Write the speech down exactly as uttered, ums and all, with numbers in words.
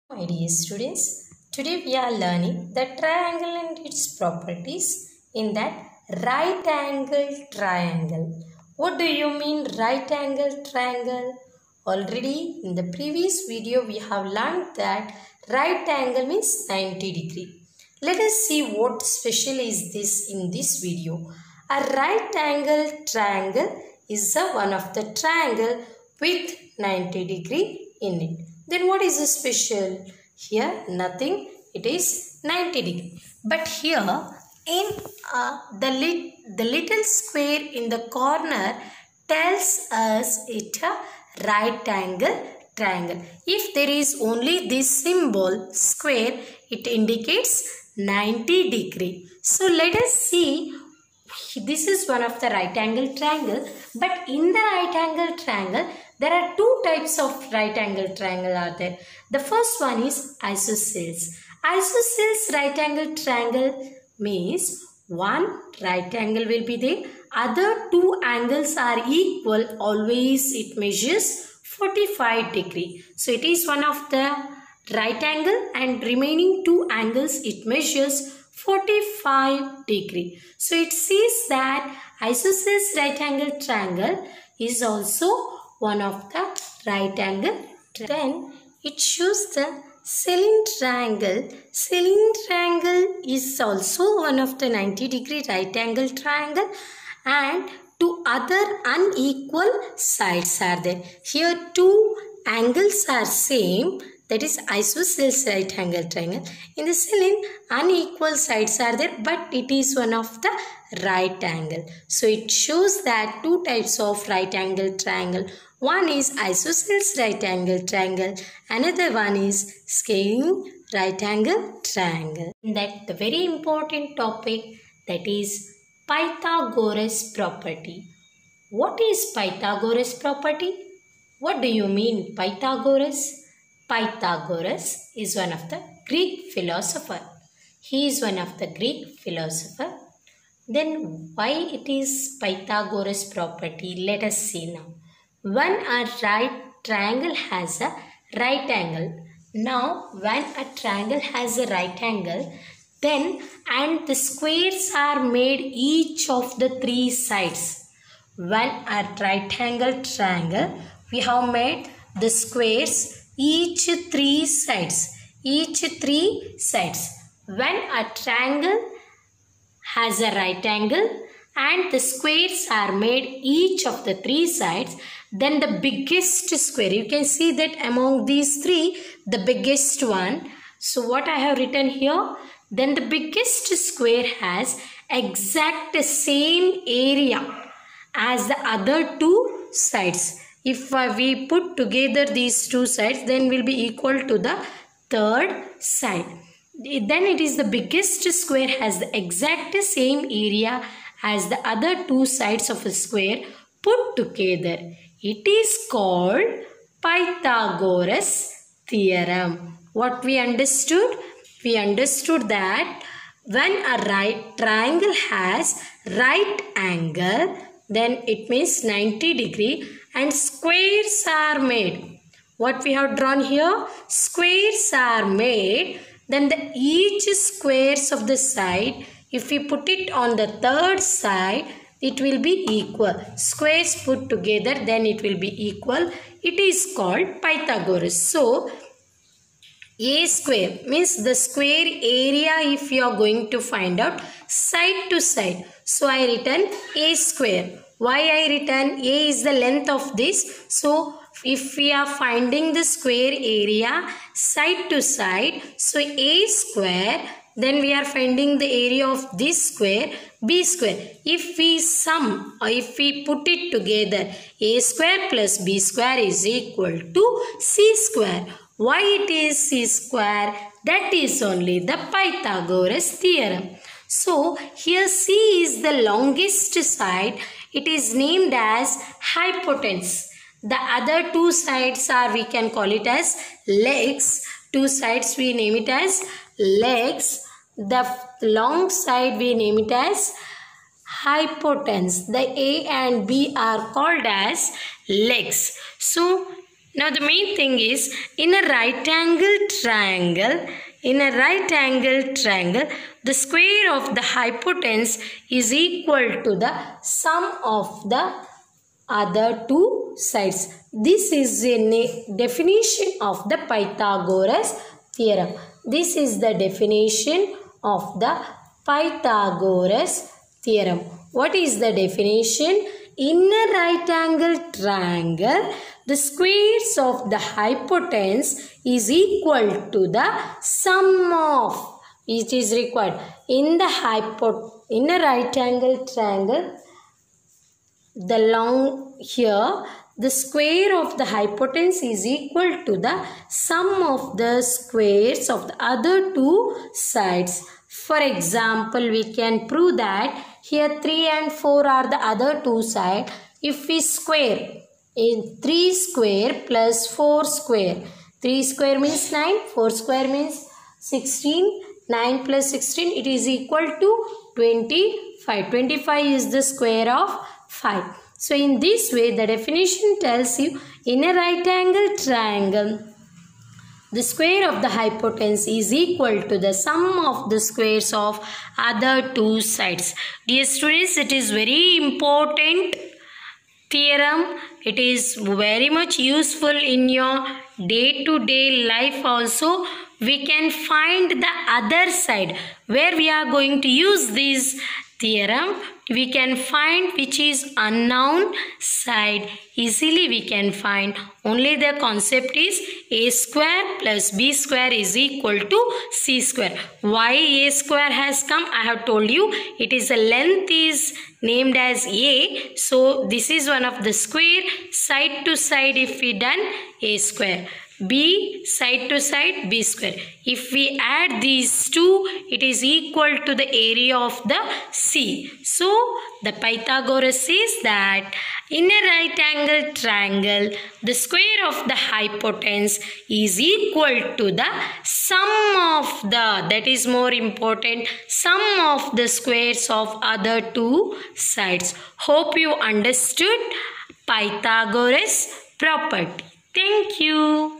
My dear students, today we are learning the triangle and its properties in that right angle triangle. What do you mean right angle triangle? Already in the previous video we have learned that right angle means ninety degree. Let us see what special is this in this video. A right angle triangle is a one of the triangle with ninety degree in it. Then what is the special? Here nothing, it is ninety degree. But here in uh, the, lit, the little square in the corner tells us it a right angle triangle. If there is only this symbol square, it indicates ninety degree. So let us see. This is one of the right angle triangle, but in the right angle triangle there are two types of right angle triangle are there. The first one is isosceles. Isosceles right angle triangle means one right angle will be there, other two angles are equal, always it measures forty-five degree. So it is one of the right angle and remaining two angles it measures forty-five degree. So it says that isosceles right angle triangle is also one of the right angle. Then it shows the Selene triangle. Selene triangle is also one of the ninety degree right angle triangle, and two other unequal sides are there. Here two angles are same, that is isosceles right angle triangle. In the Selene unequal sides are there, but it is one of the right angle. So it shows that two types of right angle triangle. One is isosceles right angle triangle, another one is Selene right angle triangle. That the very important topic, that is Pythagoras property. What is Pythagoras property? What do you mean Pythagoras? Pythagoras is one of the Greek philosopher. He is one of the Greek philosopher. Then why it is Pythagoras property? Let us see now. When a right triangle has a right angle. Now when a triangle has a right angle, then and the squares are made each of the three sides. When a right angle triangle, we have made the squares each three sides. Each three sides. When a triangle has a right angle and the squares are made each of the three sides, then the biggest square, you can see that among these three, the biggest one. So what I have written here, then the biggest square has exact same area as the other two sides. If uh, we put together these two sides, then will be equal to the third side. Then it is the biggest square has the exact same area as the other two sides of a square put together. It is called Pythagoras theorem. What we understood? We understood that when a right triangle has right angle, then it means ninety degree and squares are made. What we have drawn here? Squares are made. Then the each squares of the side, if we put it on the third side, it will be equal. Squares put together, then it will be equal. It is called Pythagoras. So a square means the square area if you are going to find out side to side. So I written a square. Why I written? A is the length of this. So if we are finding the square area side to side, so a square, then we are finding the area of this square, b square. If we sum or if we put it together, a square plus b square is equal to c square. Why it is c square? That is only the Pythagoras theorem. So here c is the longest side. It is named as hypotenuse. The other two sides are, we can call it as legs. Two sides we name it as legs. The long side we name it as hypotenuse. The A and B are called as legs. So Now the main thing is, in a right angle triangle, in a right angle triangle, the square of the hypotenuse is equal to the sum of the other two sides. This is a definition of the Pythagoras theorem. This is the definition of the Pythagoras theorem. What is the definition? In a right angle triangle, the squares of the hypotenuse is equal to the sum of, it is required. In the hypo, in a right angle triangle, the long here, the square of the hypotenuse is equal to the sum of the squares of the other two sides. For example, we can prove that here three and four are the other two sides. If we square in three square plus four square, three square means nine, four square means sixteen, nine plus sixteen, it is equal to twenty-five. twenty-five is the square of five. So in this way, the definition tells you, in a right angle triangle, the square of the hypotenuse is equal to the sum of the squares of other two sides. Dear students, it is very important theorem. It is very much useful in your day-to-day life also. We can find the other side where we are going to use this theorem. We can find which is unknown side. Easily we can find. Only the concept is a square plus b square is equal to c square. Why a square has come? I have told you. It is a length is named as a. So this is one of the square. Side to side if we done a square. B side to side b square. If we add these two, it is equal to the area of the C. So the Pythagoras says that in a right angle triangle, the square of the hypotenuse is equal to the sum of the, that is more important, sum of the squares of other two sides. Hope you understood Pythagoras property. Thank you.